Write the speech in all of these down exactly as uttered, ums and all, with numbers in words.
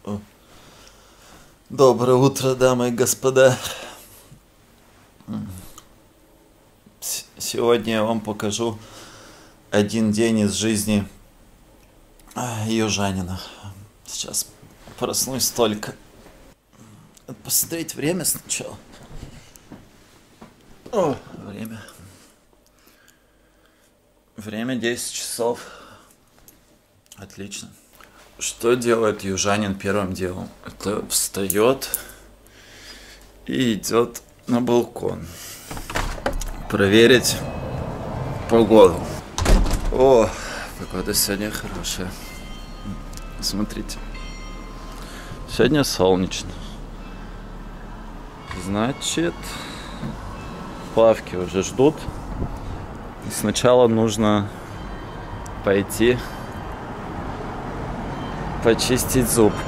Доброе утро, дамы и господа. Сегодня я вам покажу один день из жизни южанина. Сейчас проснусь только. Посмотреть время сначала. О, время. Время десять часов. Отлично. Что делает южанин первым делом? Это встает и идет на балкон проверить погоду. О, погода сегодня хорошая. Смотрите. Сегодня солнечно. Значит, плавки уже ждут. И сначала нужно пойти почистить зубки.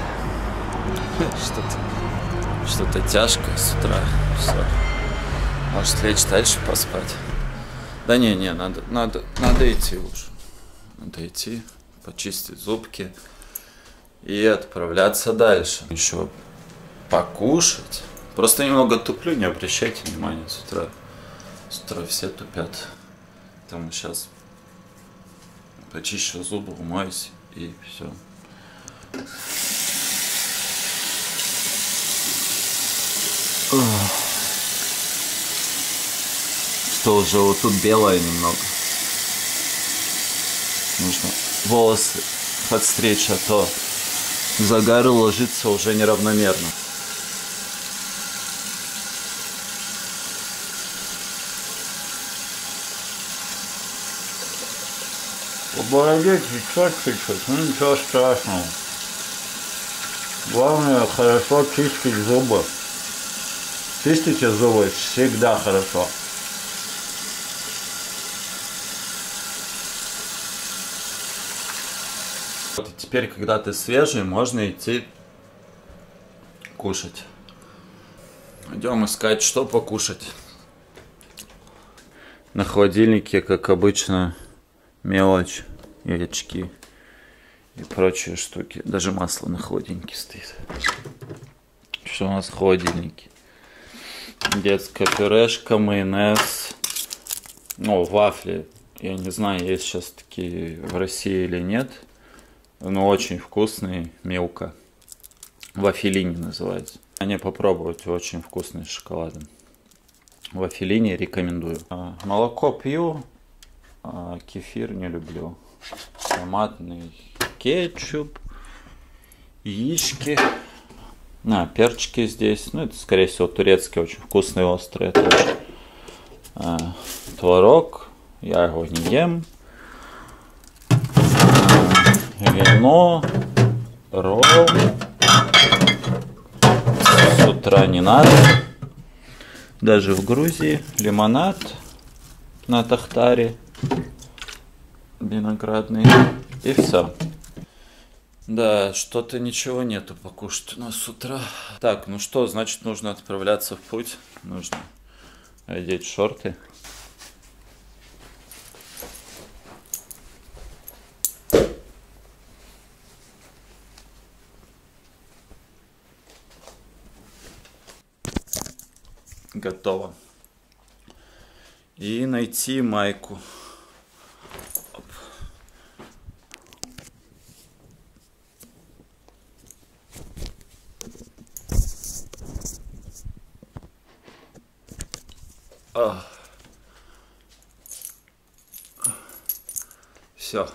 Что-то что-то тяжкое с утра. Все. Может лечь дальше поспать? Да не, не, надо, надо, надо идти уже. Надо идти, почистить зубки и отправляться дальше. Еще покушать. Просто немного туплю, не обращайте внимания с утра. С утра все тупят. Поэтому сейчас почищу зубы, умоюсь и все. Что уже вот тут белое немного. Нужно волосы подстричь, а то загар ложится уже неравномерно. По бороде течет чуть-чуть, ну ничего страшного. Главное хорошо чистить зубы. Чистите зубы всегда хорошо. Вот и теперь, когда ты свежий, можно идти кушать. Идем искать, что покушать. На холодильнике, как обычно, мелочь, яички и прочие штуки. Даже масло на холодильнике стоит. Что у нас в холодильнике? Детская пюрешка, майонез. Ну, вафли. Я не знаю, есть сейчас такие в России или нет. Но очень вкусные, мелко. Вафелини называется. Они попробовать, очень вкусные с шоколадом. Вафелини рекомендую. А, молоко пью. А кефир не люблю. Томатный кетчуп, яички, а, перчики здесь. Ну, это, скорее всего, турецкие, очень вкусные, острые тоже. А, творог, я его не ем. А, вино, ролл. С утра не надо. Даже в Грузии лимонад на тахтаре. Виноградный. И все. Да, что-то ничего нету покушать у нас с утра. Так, ну что, значит, нужно отправляться в путь. Нужно одеть шорты. Готово. И найти майку. Все.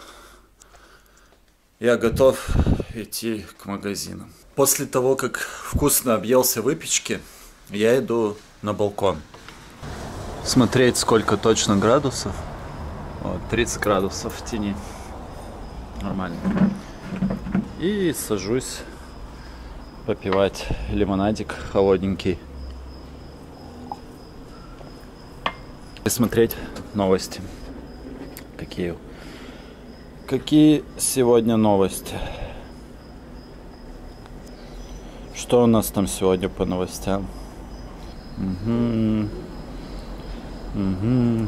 Я готов идти к магазинам. После того, как вкусно объелся выпечки, я иду на балкон. Смотреть, сколько точно градусов. Вот, тридцать градусов в тени. Нормально. И сажусь попивать лимонадик холодненький. И смотреть новости. Какие? Какие сегодня новости? Что у нас там сегодня по новостям? Угу. Угу.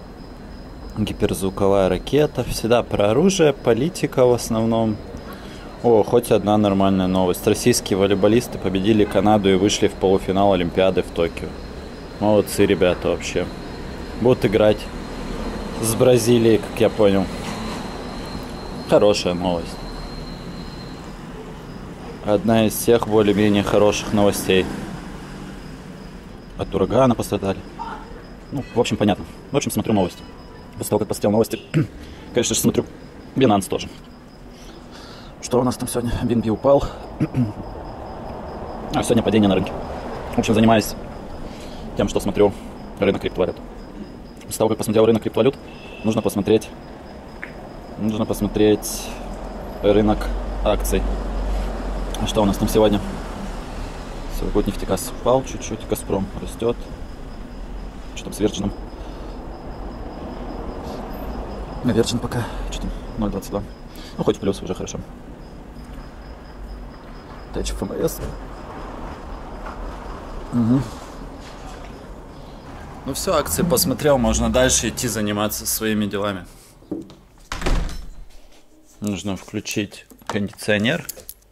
Гиперзвуковая ракета. Всегда про оружие, политика в основном. О, хоть одна нормальная новость. Российские волейболисты победили Канаду и вышли в полуфинал Олимпиады в Токио. Молодцы ребята вообще. Будут играть с Бразилией, как я понял. Хорошая новость. Одна из всех более-менее хороших новостей. От урагана пострадали. Ну, в общем, понятно. В общем, смотрю новости. После того, как посмотрел новости, конечно же, смотрю Binance тоже. Что у нас там сегодня? би эн би упал. А сегодня падение на рынке. В общем, занимаюсь тем, что смотрю рынок криптовалют. После того, как посмотрел рынок криптовалют, нужно посмотреть, нужно посмотреть рынок акций. А что у нас там сегодня? Сургутнефтегаз упал чуть-чуть, Газпром растет. Что там с Virgin? Virgin пока что там ноль двадцать два. Ну, хоть в плюс уже хорошо. Тэч эф эм эс. Угу. Ну все, акции посмотрел, можно дальше идти заниматься своими делами. Нужно включить кондиционер.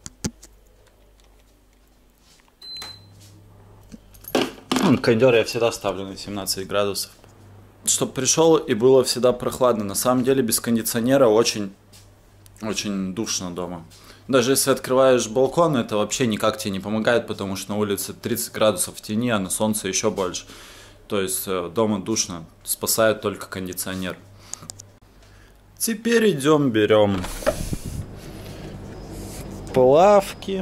Кондер я всегда ставлю на семнадцать градусов. Чтобы пришел и было всегда прохладно. На самом деле без кондиционера очень, очень душно дома. Даже если открываешь балкон, это вообще никак тебе не помогает, потому что на улице тридцать градусов в тени, а на солнце еще больше. То есть дома душно, спасает только кондиционер. Теперь идем, берем плавки,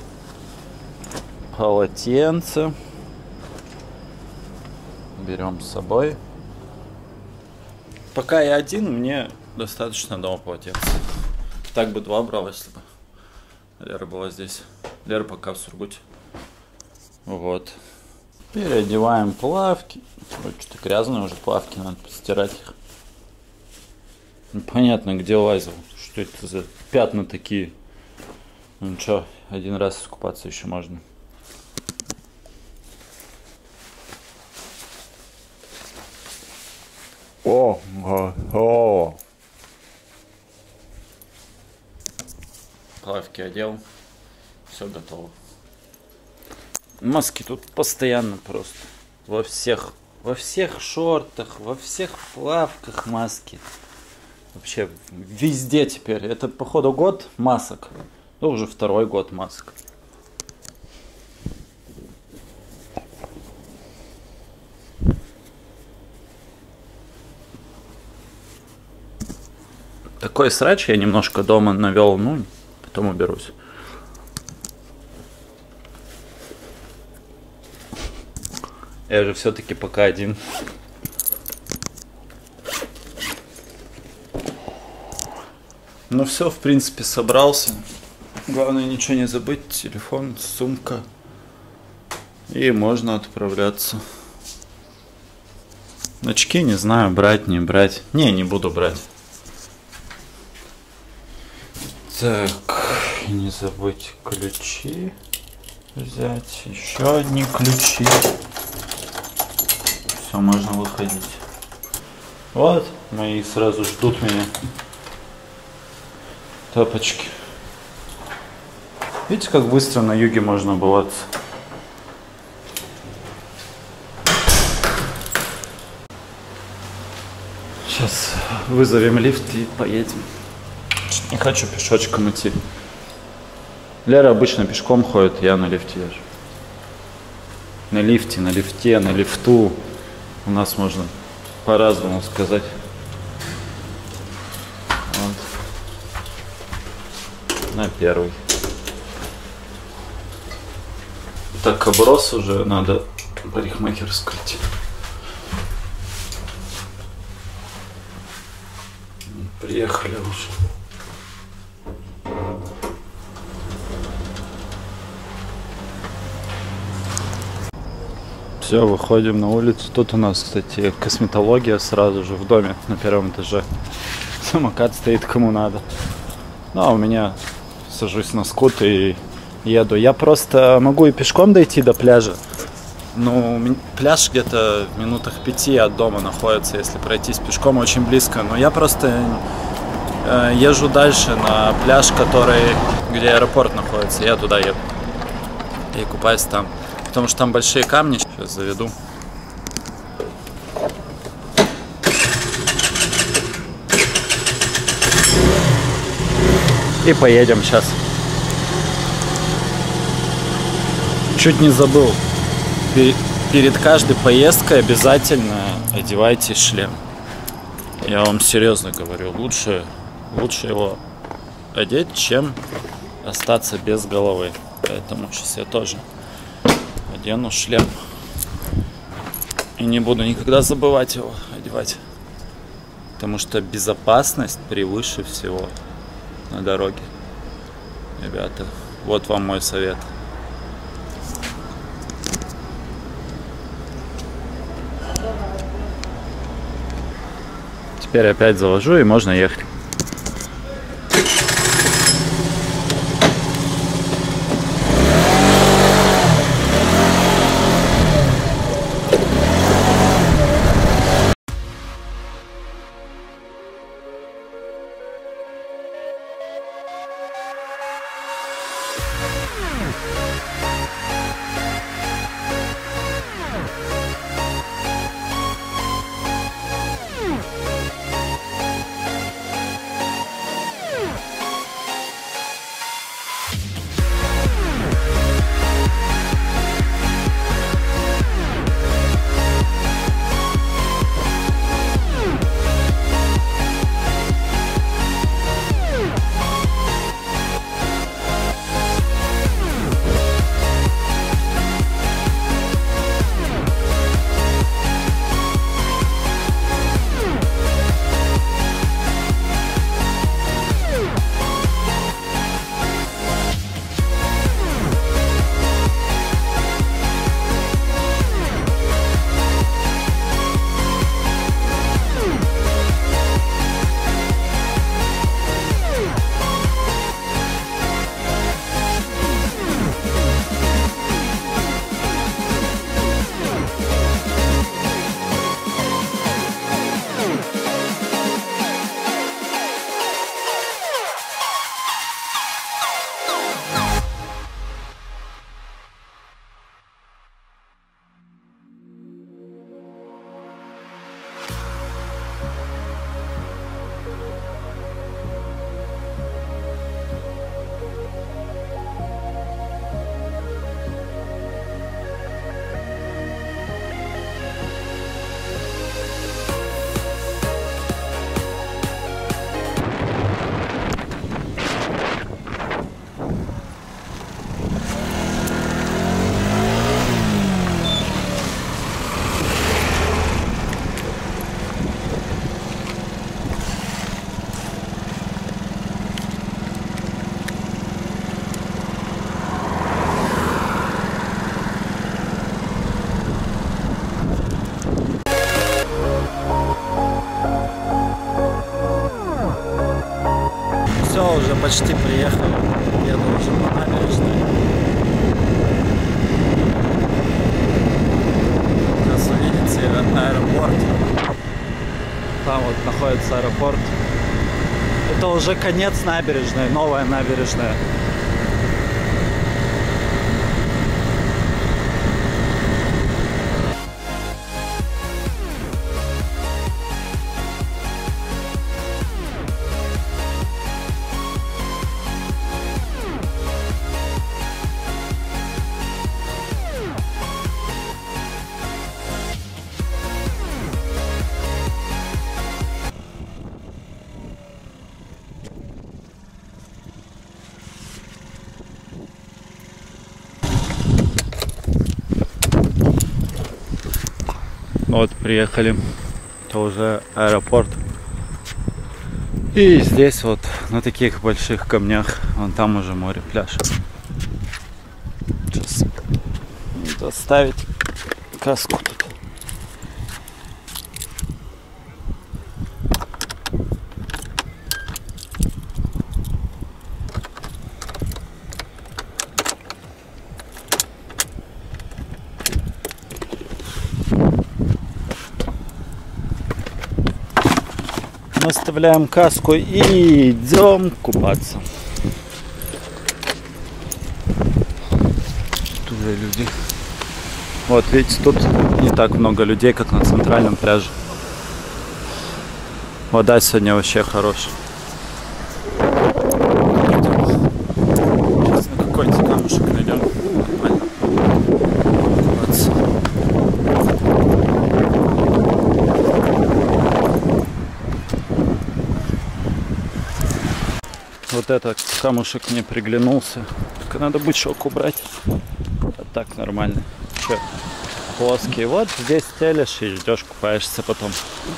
полотенце. Берем с собой. Пока я один, мне достаточно дома полотенца. Так бы два брал, если бы Лера была здесь. Лера пока в Сургуте. Вот. Переодеваем плавки. Ой, что-то грязные уже плавки, надо постирать их. Непонятно, где лазил. Что это за пятна такие? Ну ничего, один раз искупаться еще можно. О, о, о. Плавки одел, все готово. Маски тут постоянно просто. Во всех, во всех шортах, во всех плавках маски. Вообще везде теперь. Это походу год масок. Ну уже второй год масок. Такой срач я немножко дома навел, ну, потом уберусь. Я же все-таки пока один. Ну все, в принципе, собрался. Главное ничего не забыть. Телефон, сумка. И можно отправляться. Очки не знаю, брать, не брать. Не, не буду брать. Так, не забыть ключи взять, еще одни ключи. Все, можно выходить. Вот, мои сразу ждут меня. Тапочки. Видите, как быстро на юге можно обуваться? Сейчас вызовем лифт и поедем. Не хочу пешочком идти. Лера обычно пешком ходит, я на лифте езжу. На лифте, на лифте, на лифту. У нас можно по-разному сказать. Вот. На первый. Так, оброс уже, надо парикмахерскую идти. Приехали уже. Все, выходим на улицу. Тут у нас, кстати, косметология сразу же в доме на первом этаже. Самокат стоит кому надо. Ну, а у меня сажусь на скут и еду. Я просто могу и пешком дойти до пляжа. Ну, пляж где-то в минутах пяти от дома находится, если пройтись пешком, очень близко. Но я просто езжу дальше на пляж, который, где аэропорт находится. Я туда еду. И купаюсь там. Потому что там большие камни. Сейчас заведу. И поедем сейчас. Чуть не забыл. Перед каждой поездкой обязательно одевайте шлем. Я вам серьезно говорю, лучше, лучше его одеть, чем остаться без головы. Поэтому сейчас я тоже одену шлем. И не буду никогда забывать его одевать. Потому что безопасность превыше всего на дороге. Ребята, вот вам мой совет. Теперь опять завожу, и можно ехать. Уже почти приехал. Еду уже по набережной. Сейчас увидите аэропорт. Там вот находится аэропорт. Это уже конец набережной, новая набережная. Вот приехали, это уже аэропорт. И здесь вот на таких больших камнях, вон там уже море, пляж. Сейчас надо ставить каску тут. оставляем каску и идем купаться. Тут же люди. Вот, видите, тут не так много людей, как на центральном пляже. Вода сегодня вообще хорошая. Сейчас на какой-нибудь камушек найдем. Нормально. Купаться. Вот этот камушек мне приглянулся. Только надо бычок убрать. А так нормально. Че, плоский. Вот здесь стелишь и ждешь, купаешься потом.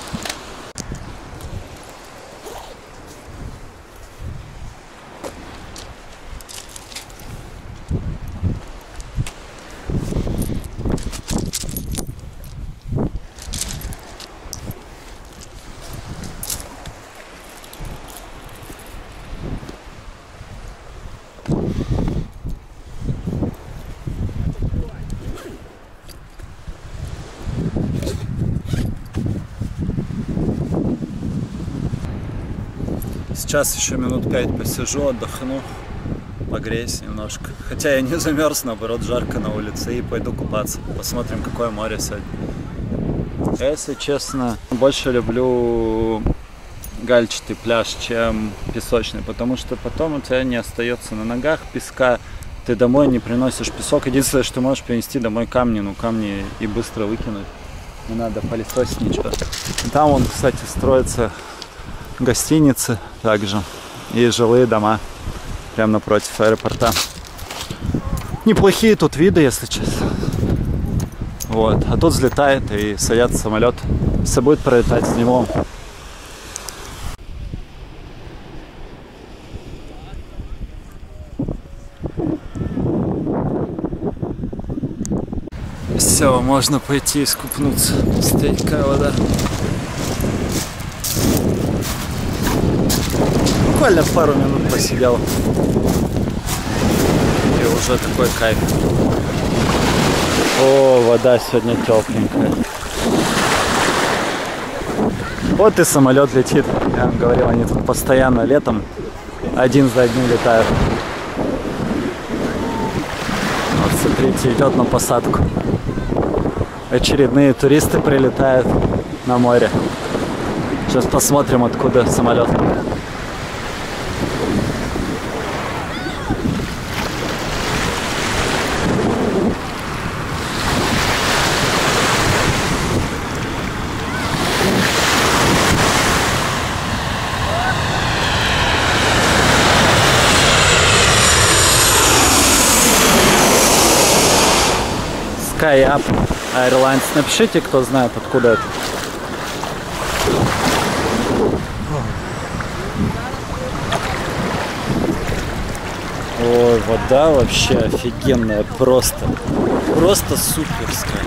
Сейчас еще минут пять посижу, отдохну, погреюсь немножко. Хотя я не замерз, наоборот, жарко на улице, и пойду купаться. Посмотрим, какое море сегодня. Я, если честно, больше люблю гальчатый пляж, чем песочный, потому что потом у тебя не остается на ногах песка, ты домой не приносишь песок. Единственное, что ты можешь принести домой камни, ну камни и быстро выкинуть. Не надо пылесосить ничего. Там вон, кстати, строится гостиницы также и жилые дома прямо напротив аэропорта. Неплохие тут виды, если честно. Вот. А тут взлетает и садятся самолет. Все будет пролетать с него. Все, можно пойти искупнуться. Стоит какая вода. Буквально пару минут посидел. И уже такой кайф. О, вода сегодня тепленькая. Вот и самолет летит. Я вам говорил, они тут постоянно летом один за одним летают. Вот смотрите, идет на посадку. Очередные туристы прилетают на море. Сейчас посмотрим, откуда самолет. SkyUp Airlines. Напишите, кто знает, откуда это. Ой, вода вообще офигенная, просто, просто суперская.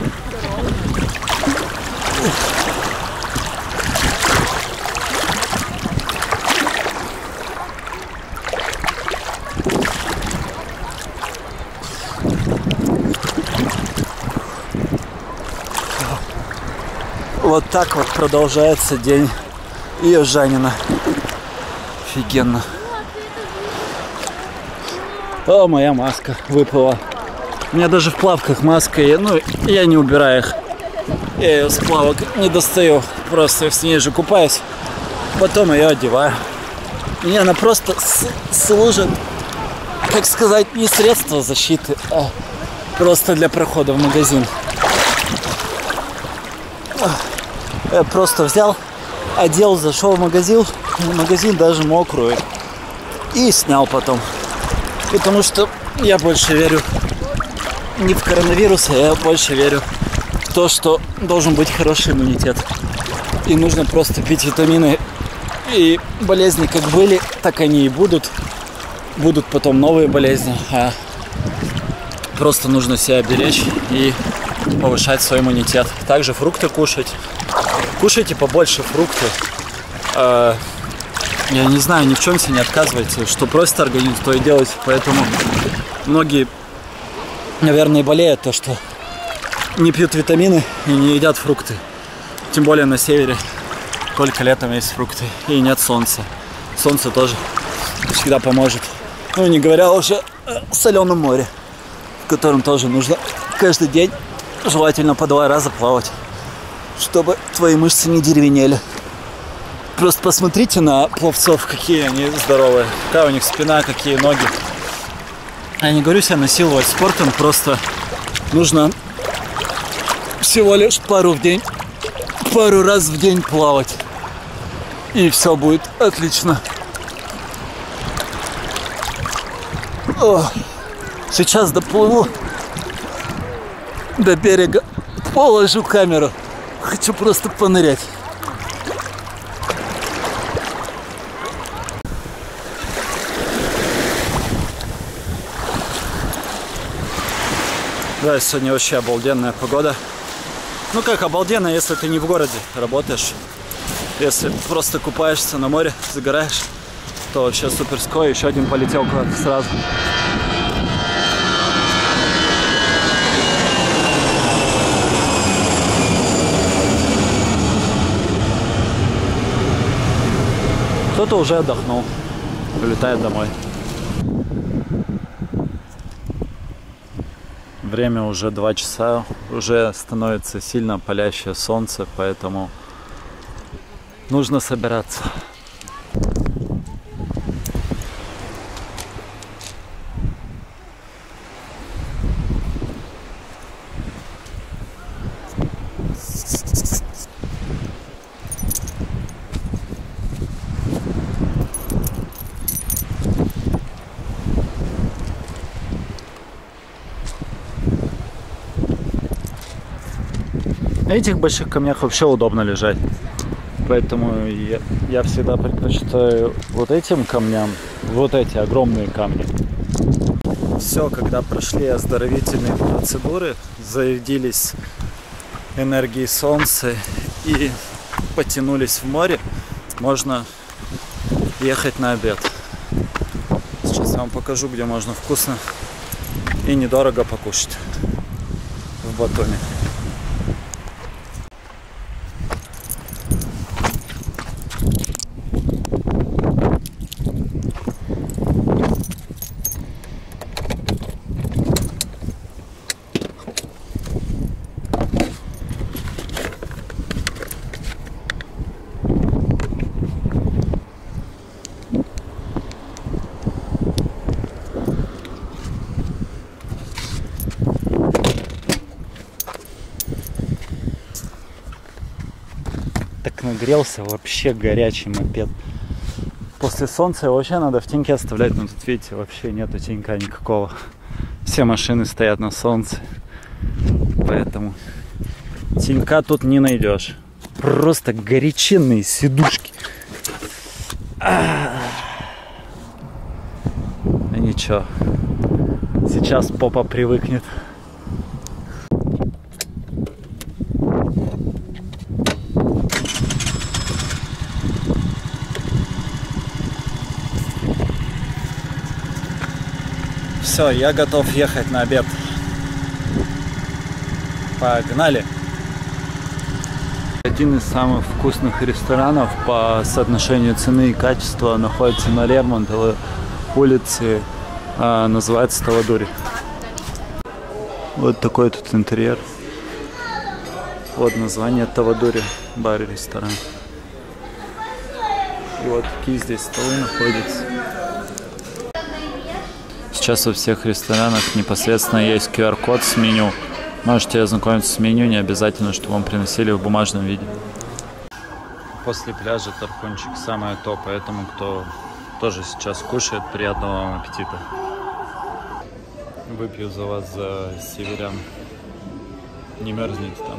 Вот так вот продолжается день южанина. Офигенно. О, моя маска выпала. У меня даже в плавках маска, ну, я не убираю их. Я ее с плавок не достаю, просто с ней же купаюсь. Потом ее одеваю. Мне она просто служит, как сказать, не средство защиты, а просто для прохода в магазин. Я просто взял, одел, зашел в магазин, в магазин даже мокрую, и снял потом. Потому что я больше верю не в коронавирус, а я больше верю в то, что должен быть хороший иммунитет. И нужно просто пить витамины. И болезни как были, так они и будут. Будут потом новые болезни. А просто нужно себя беречь и повышать свой иммунитет. Также фрукты кушать. Кушайте побольше фруктов. Э, я не знаю, ни в чем себе не отказывайте. Что просит организм, то и делайте. Поэтому многие, наверное, болеют то, что не пьют витамины и не едят фрукты. Тем более на севере. Только летом есть фрукты и нет солнца. Солнце тоже всегда поможет. Ну, не говоря уже о соленом море, в котором тоже нужно каждый день, желательно по два раза плавать, чтобы твои мышцы не деревенели. Просто посмотрите на пловцов, какие они здоровые, какая у них спина, какие ноги. Я не говорю себя насиловать спортом, просто нужно всего лишь пару в день, пару раз в день плавать. И все будет отлично. О, сейчас доплыву до берега, положу камеру. Хочу просто понырять. Да, сегодня вообще обалденная погода. Ну как обалденная, если ты не в городе работаешь. Если просто купаешься на море, загораешь, то вообще суперское. Еще один полетел куда-то сразу. Кто-то уже отдохнул, улетает домой. Время уже два часа, уже становится сильно палящее солнце, поэтому нужно собираться. На этих больших камнях вообще удобно лежать. Поэтому я, я всегда предпочитаю вот этим камням, вот эти огромные камни. Все, когда прошли оздоровительные процедуры, зарядились энергией солнца и потянулись в море, можно ехать на обед. Сейчас я вам покажу, где можно вкусно и недорого покушать в Батуми. Так нагрелся, вообще горячий мопед. После солнца его вообще надо в теньке оставлять, но тут, видите, вообще нету тенька никакого. Все машины стоят на солнце, поэтому тенька тут не найдешь. Просто горяченные сидушки. А ничего, сейчас попа привыкнет. Все, я готов ехать на обед. Погнали! Один из самых вкусных ресторанов по соотношению цены и качества находится на Лермонтовой улице, а, называется Тавадури. Вот такой тут интерьер. Вот название Тавадури, бар и ресторан. И вот такие здесь столы находятся. Сейчас во всех ресторанах непосредственно есть ку ар код с меню. Можете ознакомиться с меню, не обязательно, чтобы вам приносили в бумажном виде. После пляжа Тархунчик самое то, поэтому кто тоже сейчас кушает, приятного вам аппетита. Выпью за вас, за северян. Не мерзнете там.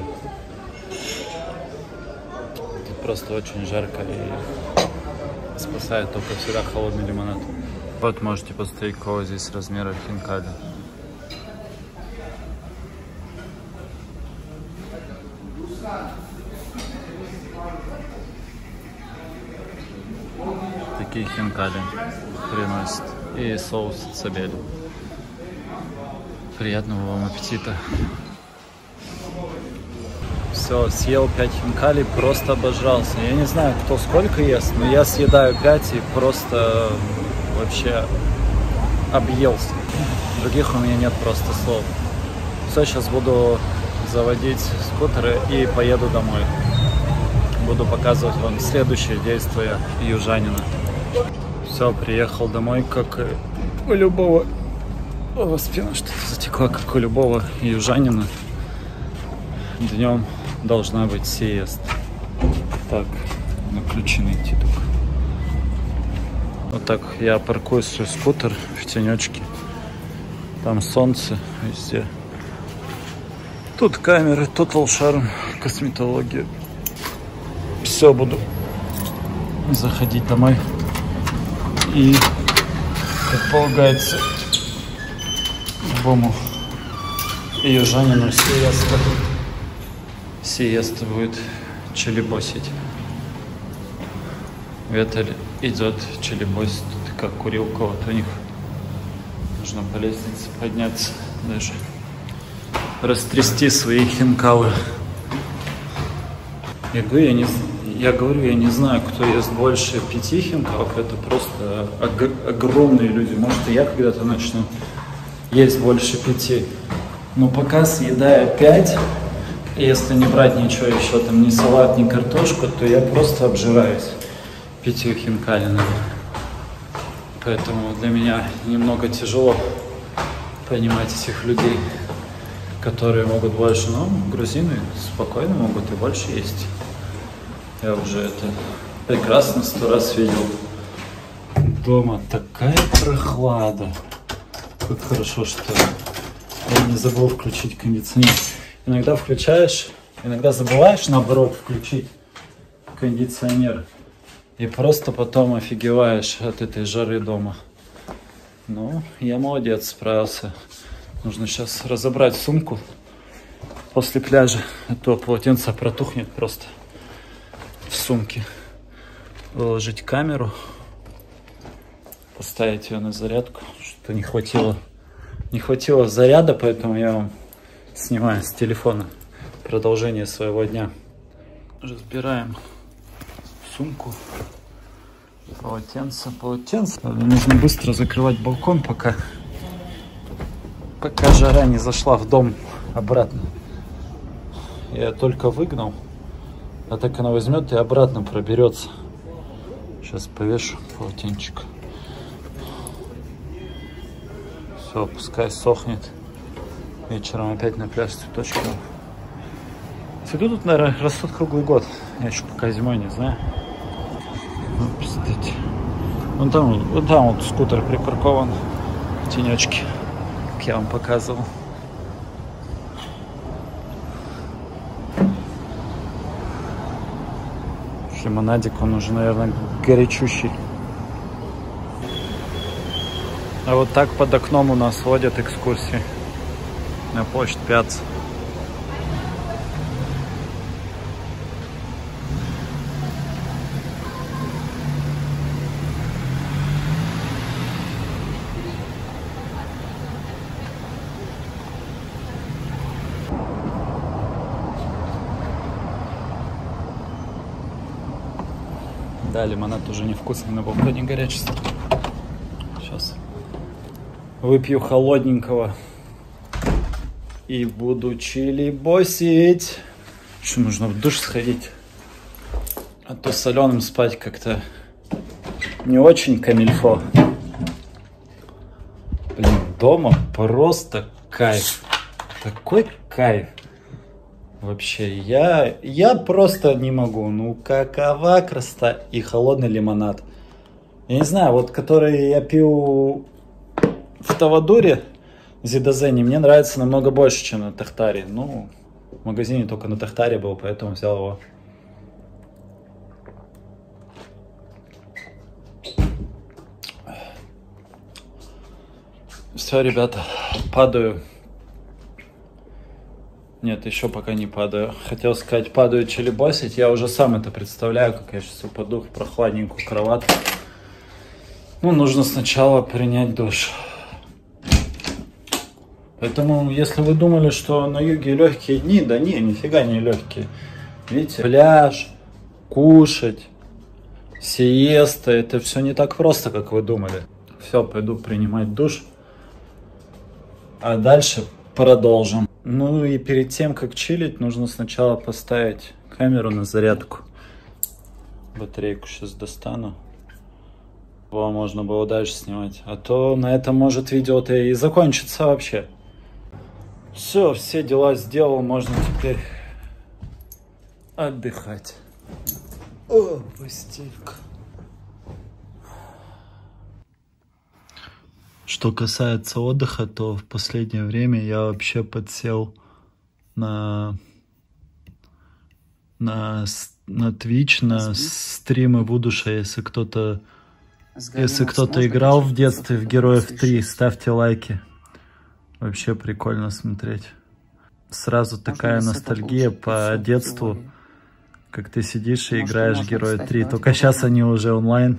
Тут просто очень жарко и спасает только всегда холодный лимонад. Вот можете посмотреть, какого здесь размера хинкали. Такие хинкали приносят. И соус цабели. Приятного вам аппетита. Все, съел пять хинкалей, просто обожрался. Я не знаю, кто сколько ест, но я съедаю пять и просто вообще объелся. Других у меня нет просто слов. Все, сейчас буду заводить скутеры и поеду домой. Буду показывать вам следующее действие южанина. Все, приехал домой, как и у любого... О, спина что-то затекла, как у любого южанина. Днем должна быть сиеста. Так, на ключи найти только. Вот так я паркую свой скутер в тенечке. Там солнце везде. Тут камеры, Total Charm, косметология. Все, буду заходить домой. И, как полагается, любому южанину сиеста. Сиеста будет челебосить. Ветер идет челебосить. Тут как курилка, вот у них. Нужно по лестнице подняться, даже растрясти свои хинкалы. Я говорю, я не, я говорю, я не знаю, кто ест больше пяти хинкалов. Это просто ог огромные люди. Может, и я когда-то начну есть больше пяти. Но пока съедая пять, если не брать ничего еще, там ни салат, ни картошку, то я просто обжираюсь пятью хинкалинами. Поэтому для меня немного тяжело понимать этих людей, которые могут больше. Но грузины спокойно могут и больше есть. Я уже это прекрасно сто раз видел. Дома такая прохлада. Как хорошо, что я не забыл включить кондиционер. Иногда включаешь, иногда забываешь, наоборот, включить кондиционер. И просто потом офигеваешь от этой жары дома. Ну, я молодец, справился. Нужно сейчас разобрать сумку после пляжа. А то полотенце протухнет просто в сумке. Выложить камеру. Поставить ее на зарядку. Что не хватило. Не хватило заряда, поэтому я вам снимаю с телефона продолжение своего дня. Разбираем сумку. Полотенце, полотенце. Нужно быстро закрывать балкон, пока, пока жара не зашла в дом обратно. Я только выгнал, а так она возьмет и обратно проберется. Сейчас повешу полотенчик. Все, пускай сохнет. Вечером опять на пляж цветочки. Цветы тут, наверное, растут круглый год. Я еще пока зимой не знаю. Вот, кстати. Вон там, вон там вот скутер припаркован в тенечке, как я вам показывал. Лимонадик, он уже, наверное, горячущий. А вот так под окном у нас водят экскурсии на площадь Пяцца. Да, лимонад уже невкусный, на балконе горячий. Сейчас выпью холодненького и буду чилибосить. Еще нужно в душ сходить, а то соленым спать как-то не очень камильфо. Блин, дома просто кайф, такой кайф. Вообще, я, я просто не могу. Ну, какова красота и холодный лимонад. Я не знаю, вот который я пил в Тавадуре, Зидазене, мне нравится намного больше, чем на Тахтаре. Ну, в магазине только на Тахтаре был, поэтому взял его. Все, ребята, падаю. Нет, еще пока не падаю. Хотел сказать, падаю чилибосить. Я уже сам это представляю, как я сейчас упаду в прохладненькую кроватку. Ну, нужно сначала принять душ. Поэтому, если вы думали, что на юге легкие дни, да не, нифига не легкие. Видите, пляж, кушать, сиеста, это все не так просто, как вы думали. Все, пойду принимать душ, а дальше продолжим. Ну и перед тем, как чилить, нужно сначала поставить камеру на зарядку. Батарейку сейчас достану. Его можно было дальше снимать. А то на этом может видео-то и закончится вообще. Все, все дела сделал, можно теперь отдыхать. О, постелька. Что касается отдыха, то в последнее время я вообще подсел на на, на Twitch, на стримы Вудуша. Если кто-то если кто-то играл в детстве в Героев три, ставьте лайки. Вообще прикольно смотреть. Сразу такая ностальгия по детству, как ты сидишь и играешь в Герои три. Только сейчас они уже онлайн.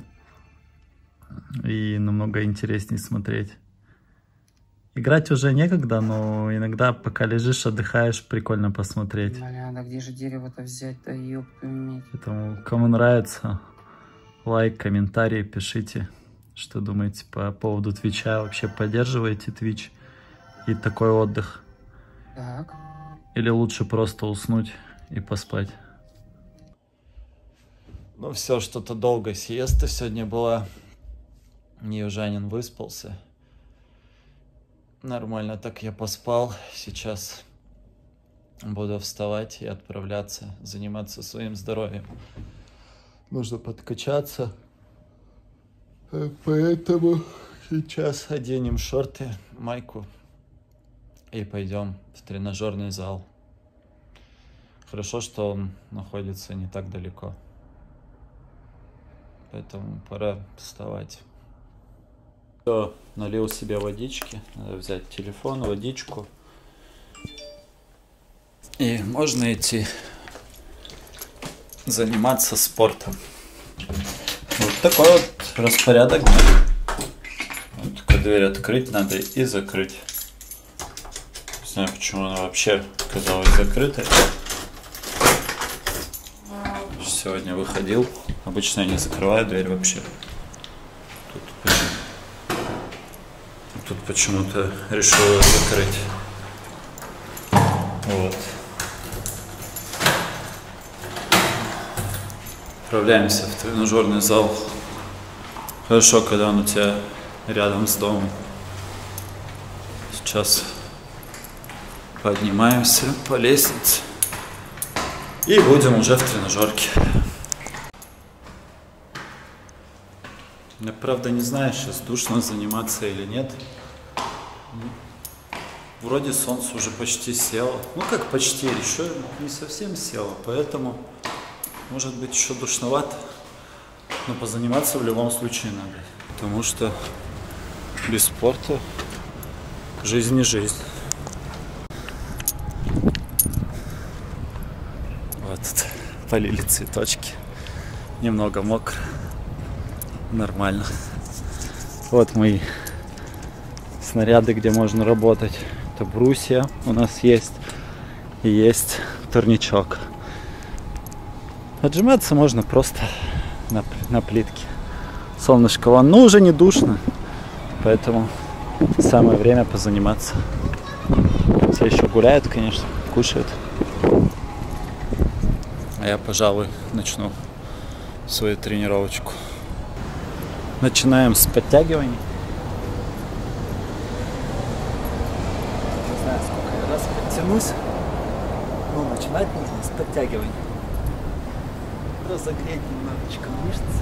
И намного интереснее смотреть. Играть уже некогда, но иногда, пока лежишь, отдыхаешь, прикольно посмотреть. Бля, да где же дерево-то взять-то, ёб твою мать. Поэтому, кому нравится, лайк, комментарии пишите, что думаете по поводу Твича. Вообще поддерживаете Твич и такой отдых? Так. Или лучше просто уснуть и поспать? Ну все, что-то долго сиеста сегодня была. Южанин выспался. Нормально так я поспал. Сейчас буду вставать и отправляться заниматься своим здоровьем. Нужно подкачаться. Поэтому сейчас оденем шорты, майку и пойдем в тренажерный зал. Хорошо, что он находится не так далеко. Поэтому пора вставать. Все, налил себе водички. Надо взять телефон, водичку. И можно идти заниматься спортом. Вот такой вот распорядок. Вот такую дверь открыть надо и закрыть. Не знаю, почему она вообще оказалась закрытой. Сегодня выходил. Обычно я не закрываю дверь вообще. Тут почему-то решил ее закрыть. Вот. Отправляемся в тренажерный зал. Хорошо, когда он у тебя рядом с домом. Сейчас поднимаемся по лестнице и будем уже в тренажерке. Я, правда, не знаю, сейчас душно заниматься или нет. Вроде солнце уже почти село. Ну, как почти, еще не совсем село. Поэтому, может быть, еще душновато. Но позаниматься в любом случае надо. Потому что без спорта жизнь не жизнь. Вот тут полили цветочки. Немного мокро. Нормально. Вот мои снаряды, где можно работать. Это брусья у нас есть. И есть турничок. Отжиматься можно просто на, на плитке. Солнышко вон, ну уже не душно. Поэтому самое время позаниматься. Все еще гуляют, конечно, кушают. А я, пожалуй, начну свою тренировочку. Начинаем с подтягиваний. Не знаю, сколько я раз подтянусь. Но начинать нужно с подтягиваний. Разогреть немножечко мышцы.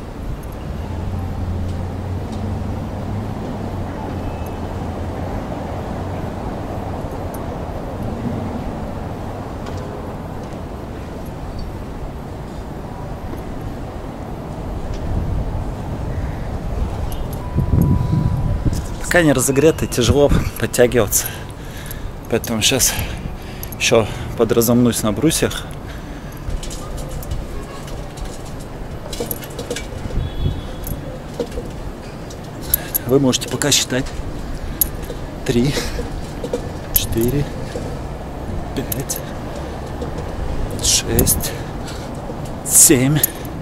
Пока не разогрето, тяжело подтягиваться. Поэтому сейчас еще подразомнусь на брусьях. Вы можете пока считать. Три, четыре, пять, шесть, семь,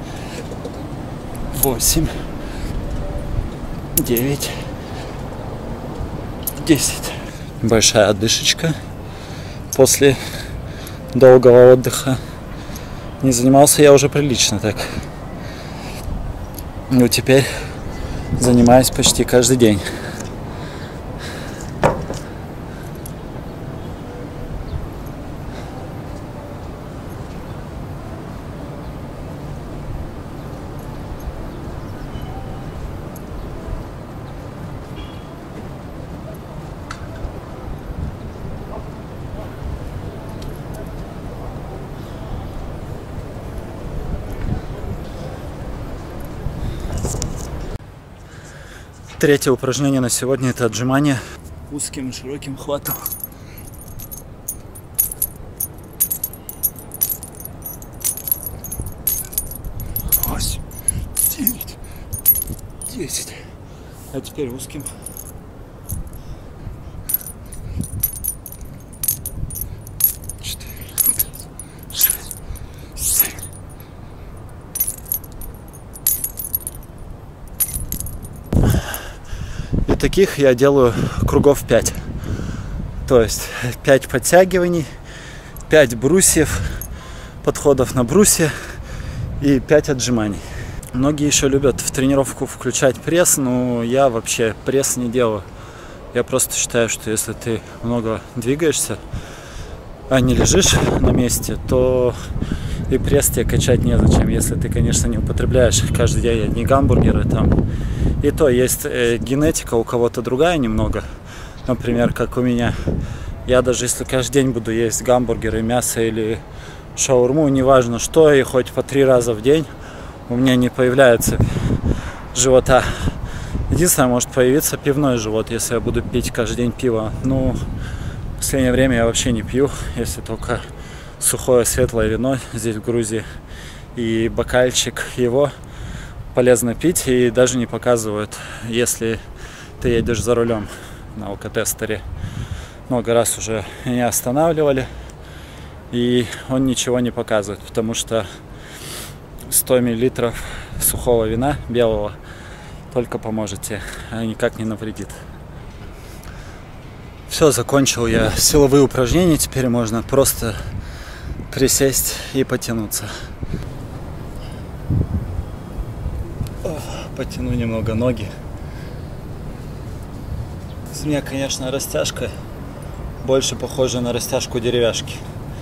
восемь, девять, десять. Большая отдышечка после долгого отдыха. Не занимался я уже прилично так. Ну, теперь занимаюсь почти каждый день. Третье упражнение на сегодня — это отжимание узким и широким хватом. Восемь, девять, десять. А теперь узким. Четыре, пять, шесть, семь. И таких я делаю кругов пять. То есть пять подтягиваний, пять брусьев, подходов на брусья и пять отжиманий. Многие еще любят в тренировку включать пресс, но я вообще пресс не делаю. Я просто считаю, что если ты много двигаешься, а не лежишь на месте, то и пресс тебе качать незачем, если ты, конечно, не употребляешь каждый день одни гамбургеры там. И то есть э, генетика у кого-то другая немного. Например, как у меня. Я даже если каждый день буду есть гамбургеры, мясо или шаурму, неважно что, и хоть по три раза в день, у меня не появляется живота. Единственное, может появиться пивной живот, если я буду пить каждый день пиво. Ну, в последнее время я вообще не пью, если только сухое светлое вино здесь в Грузии. И бокальчик его полезно пить, и даже не показывают, если ты едешь за рулем на алкотестере. Много раз уже меня останавливали, и он ничего не показывает, потому что сто миллилитров сухого вина белого только поможет тебе, а никак не навредит. Все, закончил я силовые упражнения, теперь можно просто присесть и потянуться. Потяну немного ноги. У меня, конечно, растяжка больше похожа на растяжку деревяшки.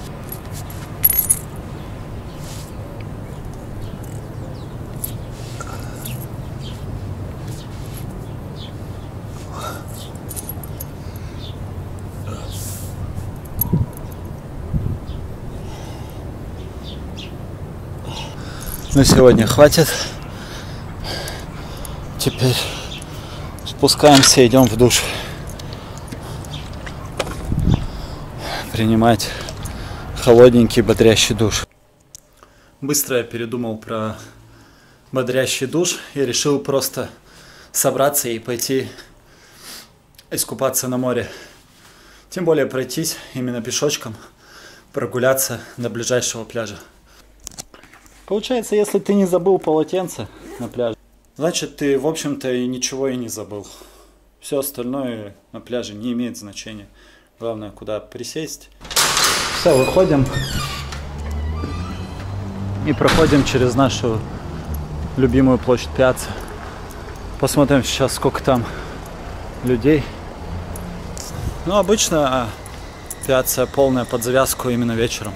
На сегодня хватит. Теперь спускаемся, идем в душ. Принимать холодненький бодрящий душ. Быстро я передумал про бодрящий душ и решил просто собраться и пойти искупаться на море. Тем более пройтись именно пешочком, прогуляться до ближайшего пляжа. Получается, если ты не забыл полотенце на пляже, значит, ты, в общем-то, и ничего и не забыл. Все остальное на пляже не имеет значения. Главное, куда присесть. Все, выходим и проходим через нашу любимую площадь Пиацци. Посмотрим сейчас, сколько там людей. Ну, обычно Пиацци полная под завязку именно вечером.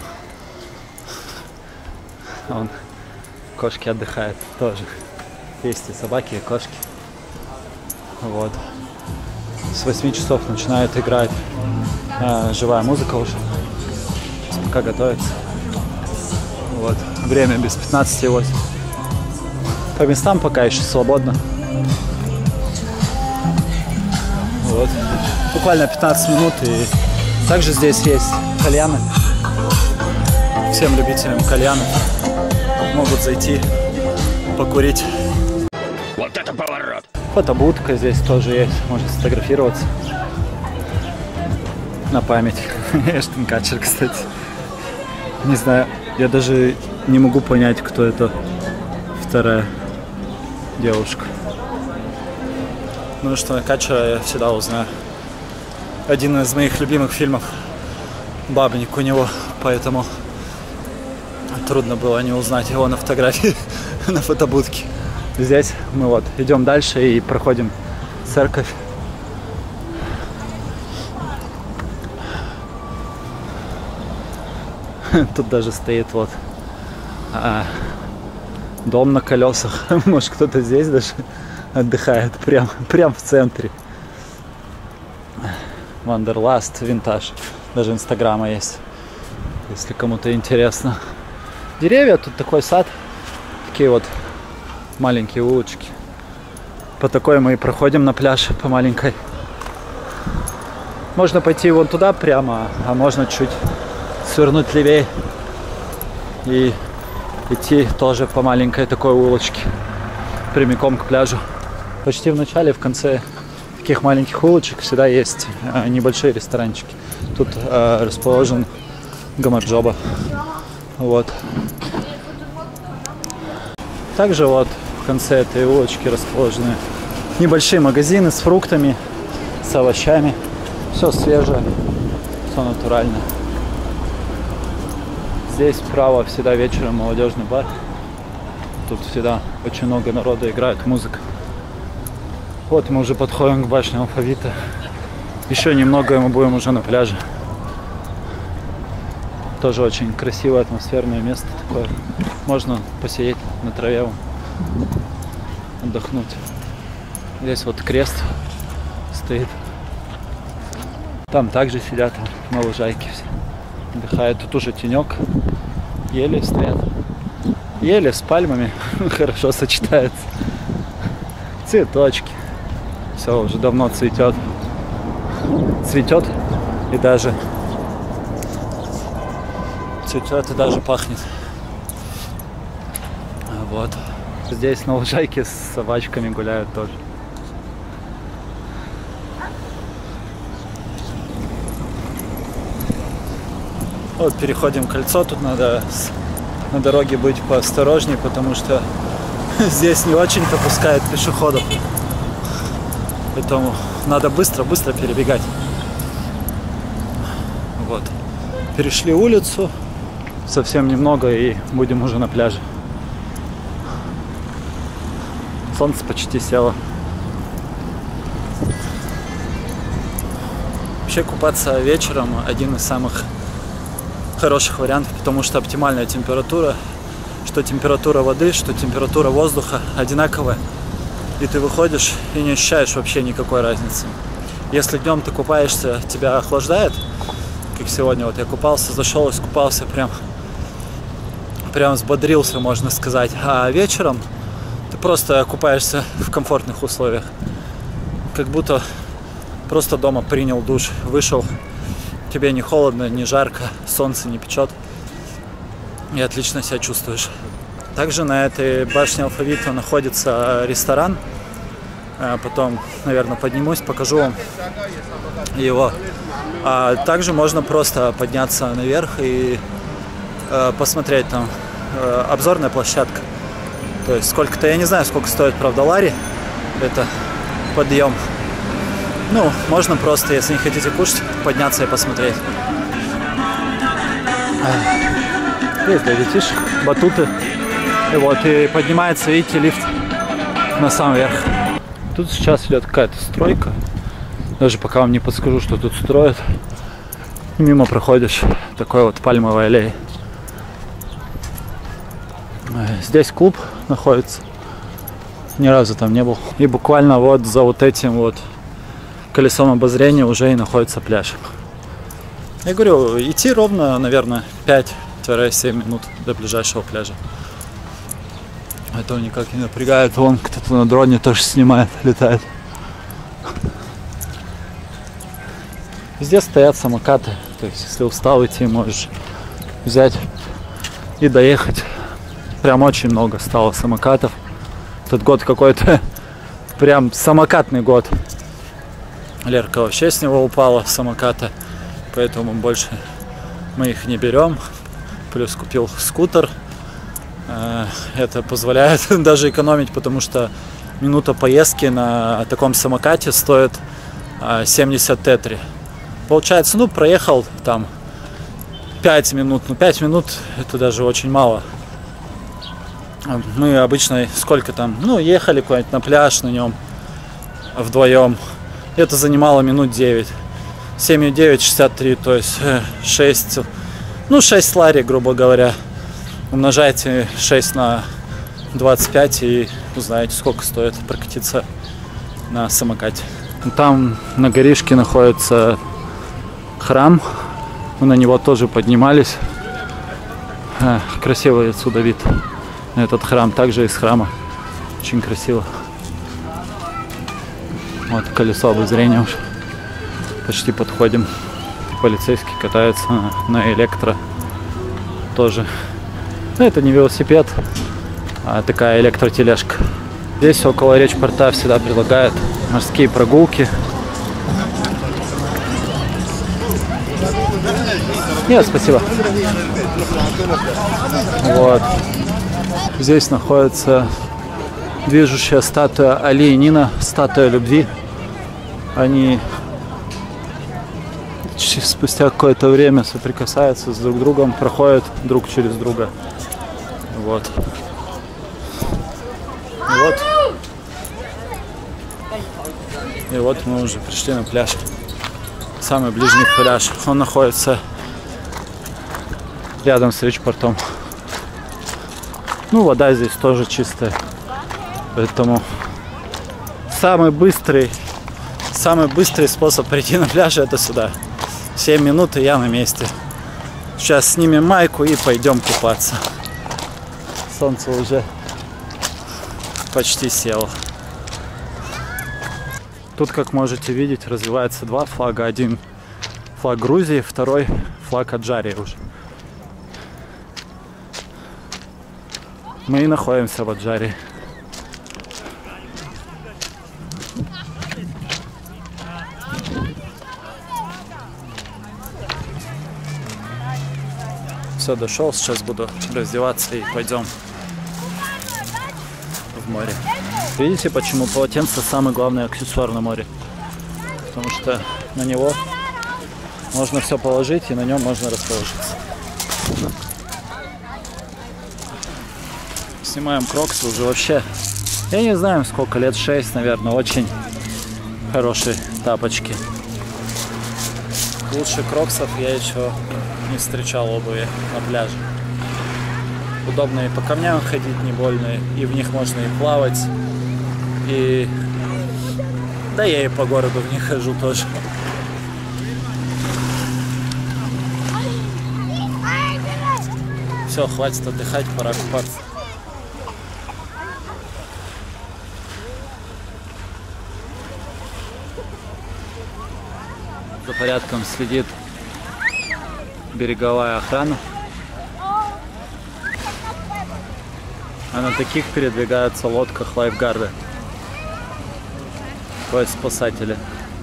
Вон, кошки отдыхают тоже. Есть и собаки, и кошки. Вот. С восьми часов начинает играть э, живая музыка уже. Пока готовится. Вот. Время без пятнадцати восемь. По местам пока еще свободно. Вот. Буквально пятнадцать минут, и также здесь есть кальяны. Всем любителям кальянов могут зайти покурить. Вот это поворот! Фотобудка здесь тоже есть, можно сфотографироваться. на память. Эштон Катчер, кстати. Не знаю, я даже не могу понять, кто это вторая девушка. Ну что, Катчера я всегда узнаю. Один из моих любимых фильмов «Бабник» у него, поэтому трудно было не узнать его на фотографии, на фотобудке. Здесь мы вот идем дальше и проходим церковь. Тут даже стоит вот а, дом на колесах. Может, кто-то здесь даже отдыхает, прям, прям в центре. Вандерласт, винтаж. Даже инстаграма есть, если кому-то интересно. Деревья, тут такой сад. Такие вот маленькие улочки. По такой мы и проходим на пляж, по маленькой. Можно пойти вон туда прямо, а можно чуть свернуть левее и идти тоже по маленькой такой улочке прямиком к пляжу. Почти в начале и в конце таких маленьких улочек всегда есть э, небольшие ресторанчики. Тут э, расположен Гамарджоба. Вот. Также вот в конце этой улочки расположены небольшие магазины с фруктами, с овощами. Все свежее, все натуральное. Здесь справа всегда вечером молодежный бар. Тут всегда очень много народа, играет музыка. Вот мы уже подходим к башне Алфавита. Еще немного и мы будем уже на пляже. Тоже очень красивое атмосферное место такое. Можно посидеть на траве, отдохнуть. Здесь вот крест стоит. Там также сидят на лужайке все. Отдыхают. Тут уже тенек. Ели стоят. Ели с пальмами. Хорошо сочетается. Цветочки. Все уже давно цветет. Цветет и даже цветет и даже пахнет. Вот. Здесь на лужайке с собачками гуляют тоже. Вот переходим кольцо, тут надо на дороге быть поосторожнее, потому что здесь не очень-то пускают пешеходов. Поэтому надо быстро-быстро перебегать. Вот. Перешли улицу, совсем немного и будем уже на пляже. Солнце почти село. Вообще купаться вечером один из самых хороших вариантов, потому что оптимальная температура, что температура воды, что температура воздуха одинаковая, и ты выходишь и не ощущаешь вообще никакой разницы. Если днем ты купаешься, тебя охлаждает, как сегодня вот я купался, зашел, искупался, прям, прям взбодрился, можно сказать, а вечером ты просто купаешься в комфортных условиях, как будто просто дома принял душ, вышел. Тебе не холодно, не жарко, солнце не печет, и отлично себя чувствуешь. Также на этой башне Алфавита находится ресторан. Потом, наверное, поднимусь, покажу вам его. А также можно просто подняться наверх и посмотреть там. Обзорная площадка. То есть сколько-то, я не знаю, сколько стоит, правда, лари. Это подъем. Ну, можно просто, если не хотите кушать, подняться и посмотреть. Есть для детишек батуты. И вот, и поднимается, видите, лифт на сам верх. Тут сейчас идет какая-то стройка. Даже пока вам не подскажу, что тут строят. И мимо проходишь такой вот пальмовой аллеей. Здесь клуб находится. Ни разу там не был. И буквально вот за вот этим вот колесом обозрения уже и находится пляж. Я говорю, идти ровно, наверное, пять-семь минут до ближайшего пляжа. Это никак не напрягает. Вон кто-то на дроне тоже снимает, летает. Везде стоят самокаты. То есть, если устал идти, можешь взять и доехать. Прям очень много стало самокатов. Этот год какой-то прям самокатный год. Лерка вообще с него упала с самоката поэтому больше мы их не берем. Плюс купил скутер. Это позволяет даже экономить, потому что минута поездки на таком самокате стоит семьдесят тетри. Получается, ну, проехал там пять минут. Ну, пять минут это даже очень мало. Мы обычно сколько там, ну, ехали куда-нибудь на пляж на нем вдвоем. Это занимало минут девять. семь и девять, шестьдесят три, то есть шесть, ну, шесть лари, грубо говоря. Умножайте шесть на двадцать пять и узнаете, сколько стоит прокатиться на самокате. Там на горишке находится храм. Мы на него тоже поднимались. А, красивый отсюда вид на этот храм. Также из храма. Очень красиво. Вот колесо обозрения уже. Почти подходим. Полицейский катается на, на электро. Тоже. Но это не велосипед, а такая электротележка. Здесь около речпорта всегда предлагают морские прогулки. Нет, спасибо. Вот. Здесь находится движущая статуя Али и Нина, статуя любви. Они спустя какое-то время соприкасаются с друг другом, проходят друг через друга. Вот. И вот. И вот мы уже пришли на пляж. Самый ближний пляж. Он находится рядом с речпортом. Ну, вода здесь тоже чистая. Поэтому самый быстрый, самый быстрый способ прийти на пляж — это сюда. семь минут, и я на месте. Сейчас снимем майку и пойдем купаться. Солнце уже почти село. Тут, как можете видеть, развивается два флага. Один флаг Грузии, второй флаг Аджарии уже. Мы и находимся в Аджарии. Все, дошел, сейчас буду раздеваться и пойдем в море. Видите, почему полотенце самый главный аксессуар на море? Потому что на него можно все положить, и на нем можно расположиться. Снимаем кроксы уже вообще, я не знаю, сколько лет, шесть, наверное, очень хорошие тапочки. Лучше кроксов я еще не встречал обуви на пляже. Удобно и по камням ходить, не больно, и в них можно и плавать, и да я и по городу в них хожу тоже. Все, хватит отдыхать, пора купаться. За порядком следит береговая охрана. А на таких передвигаются лодках лайфгарды, то есть спасатели.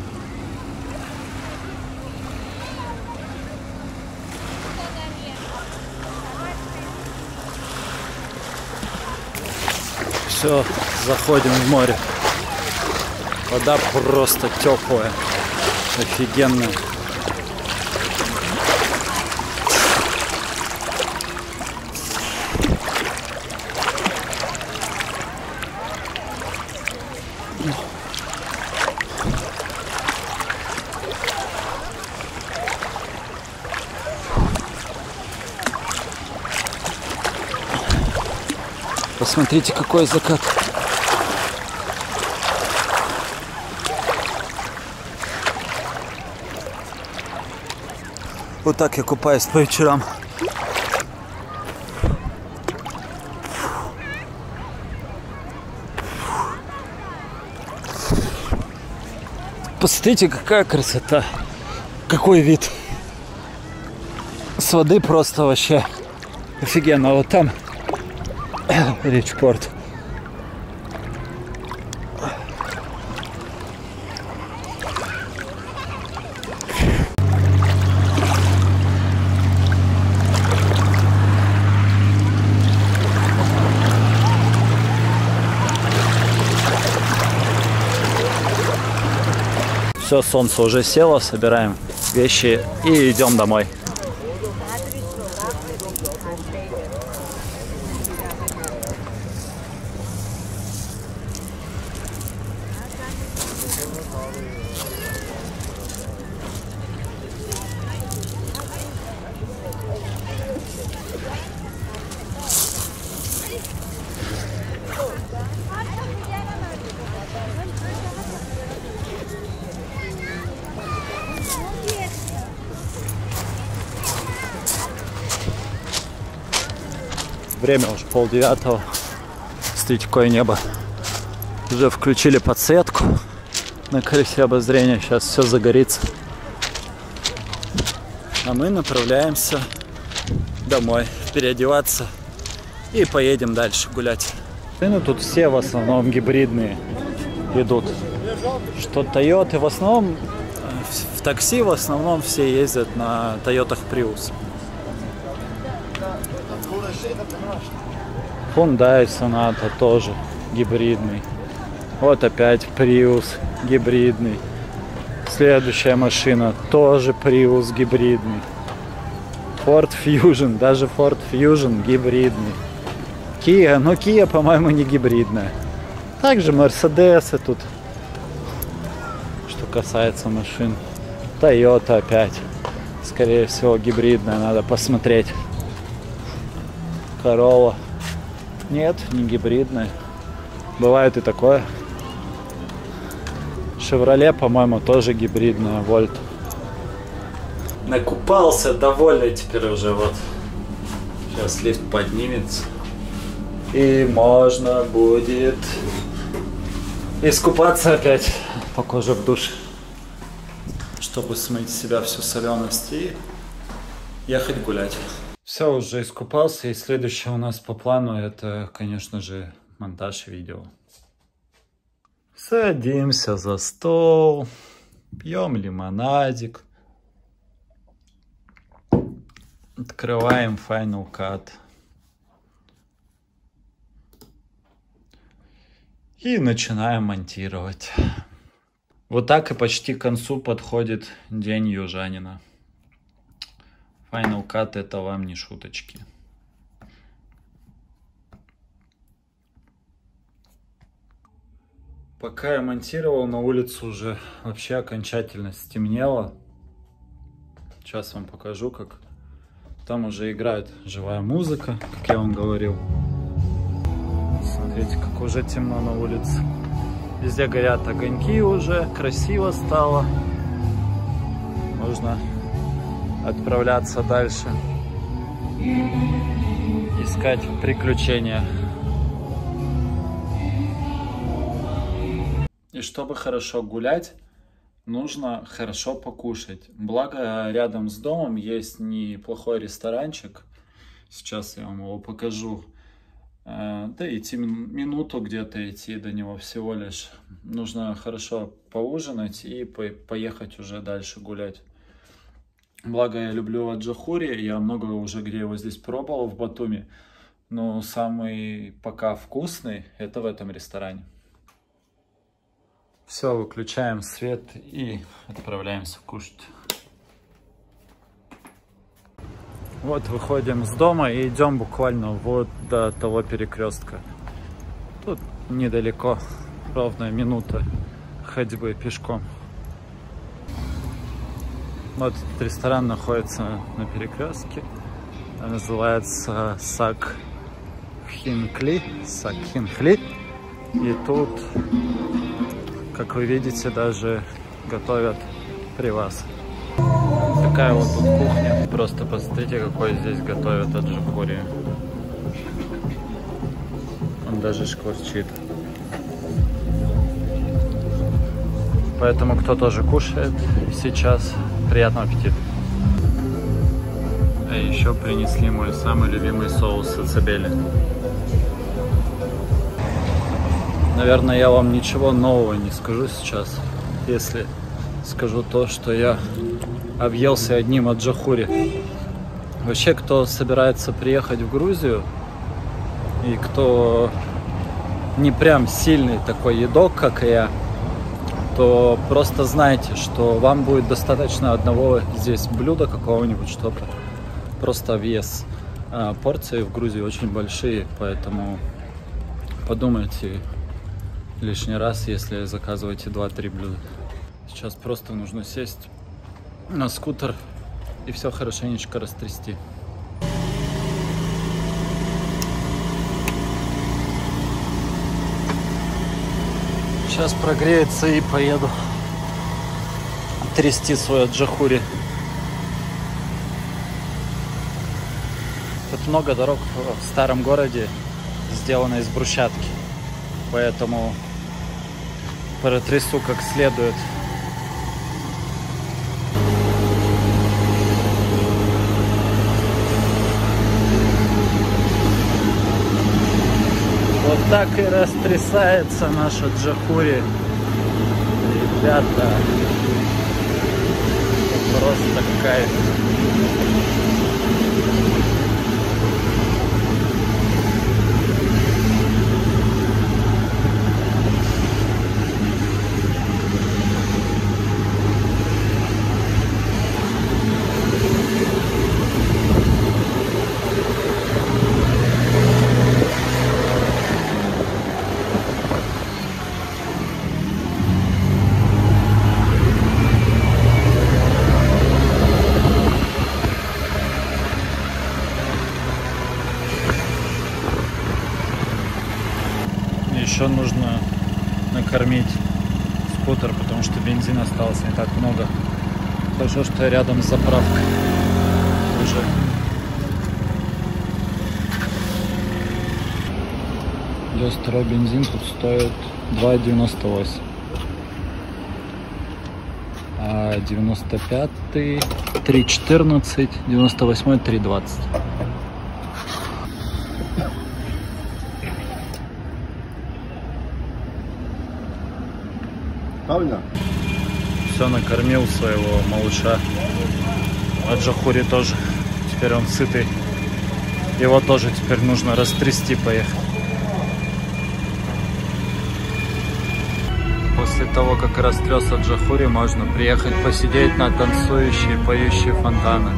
Все, заходим в море. Вода просто теплая, офигенная. Посмотрите, какой закат. Вот так я купаюсь по вечерам. Посмотрите, какая красота. Какой вид. С воды просто вообще офигенно. Вот там речпорт. Все, солнце уже село, собираем вещи и идем домой. Время уже полдевятого. Смотрите, какое небо. Уже включили подсветку на колесе обозрения. Сейчас все загорится. А мы направляемся домой переодеваться и поедем дальше гулять. Ну, тут все в основном гибридные идут. Что Toyota, в основном в такси в основном все ездят на Toyota Prius. Hyundai Sonata тоже гибридный. Вот опять Prius гибридный. Следующая машина тоже Prius гибридный. Ford Fusion, даже Ford Fusion гибридный. Kia, но Kia, по-моему, не гибридная. Также Mercedes тут, что касается машин. Toyota опять, скорее всего, гибридная, надо посмотреть. Corolla. Нет, не гибридная. Бывает и такое. Chevrolet, по-моему, тоже гибридная, Volt. Накупался, довольный теперь уже, вот. Сейчас лифт поднимется. И можно будет искупаться опять, пока уже в душе. Чтобы смыть с себя всю соленость и ехать гулять. Все, уже искупался, и следующее у нас по плану это, конечно же, монтаж видео. Садимся за стол, пьем лимонадик, открываем Final Cut и начинаем монтировать. Вот так и почти к концу подходит день южанина. Final Cut это вам не шуточки. Пока я монтировал, на улице уже вообще окончательно стемнело. Сейчас вам покажу, как там уже играет живая музыка, как я вам говорил. Смотрите, как уже темно на улице. Везде горят огоньки уже, красиво стало. Можно отправляться дальше, искать приключения. И чтобы хорошо гулять, нужно хорошо покушать. Благо, рядом с домом есть неплохой ресторанчик. Сейчас я вам его покажу. Да, идти минуту где-то идти до него всего лишь. Нужно хорошо поужинать и поехать уже дальше гулять. Благо, я люблю аджахури, я много уже где его здесь пробовал в Батуми, но самый пока вкусный это в этом ресторане. Все, выключаем свет и отправляемся кушать. Вот выходим с дома и идем буквально вот до того перекрестка. Тут недалеко, ровно минута ходьбы пешком. Вот этот ресторан находится на перекрестке. Называется Сакхинкли. Сакхинкли. И тут, как вы видите, даже готовят при вас. Такая вот тут кухня. Просто посмотрите, какой здесь готовят аджахури. Он даже шкварчит. Поэтому, кто тоже кушает сейчас, приятного аппетита. А еще принесли мой самый любимый соус сацебели. Наверное, я вам ничего нового не скажу сейчас, если скажу то, что я объелся одним аджахури. Вообще, кто собирается приехать в Грузию и кто не прям сильный такой едок, как и я, то просто знайте, что вам будет достаточно одного здесь блюда какого-нибудь, чтобы просто вес. А порции в Грузии очень большие, поэтому подумайте лишний раз, если заказываете два-три блюда. Сейчас просто нужно сесть на скутер и все хорошенечко растрясти. Сейчас прогреется и поеду трясти свой джахури. Тут много дорог в старом городе сделано из брусчатки, поэтому протрясу как следует. Вот так и растрясается наша джахури. Ребята, просто кайф. Еще нужно накормить скутер, потому что бензина осталось не так много. Хорошо, что я рядом с заправкой уже. Второй бензин тут стоит два девяносто восемь, а девяносто пятый три четырнадцать, девяносто восьмой три двадцать. Все, накормил своего малыша. А джахури тоже. Теперь он сытый. Его тоже теперь нужно растрясти, поехать. После того, как растряс от джахури, можно приехать посидеть на танцующие, поющие фонтаны.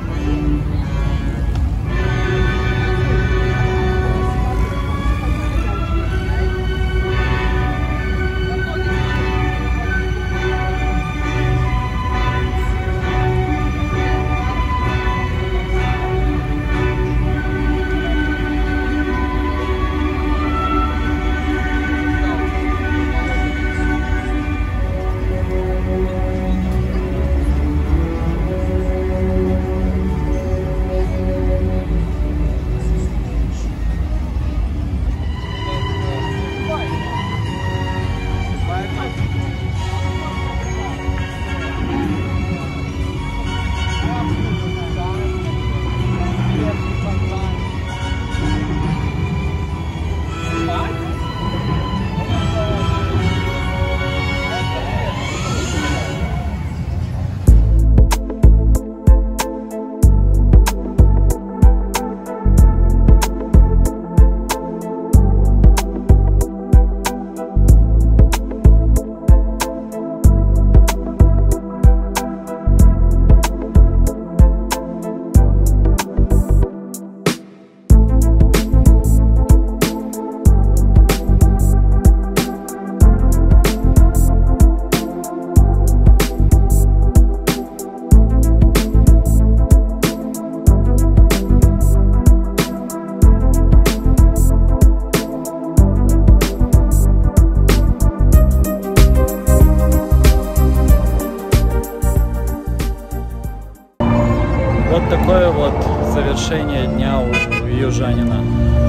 Вот такое вот завершение дня у южанина.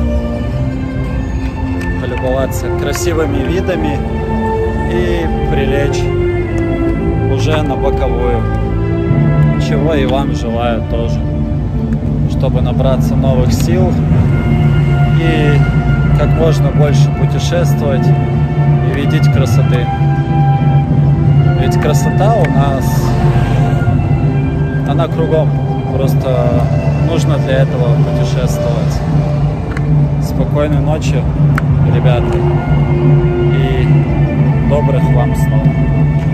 Полюбоваться красивыми видами и прилечь уже на боковую. Чего и вам желаю тоже. Чтобы набраться новых сил и как можно больше путешествовать и видеть красоты. Ведь красота у нас, она кругом. Просто нужно для этого путешествовать. Спокойной ночи, ребята, и добрых вам снов.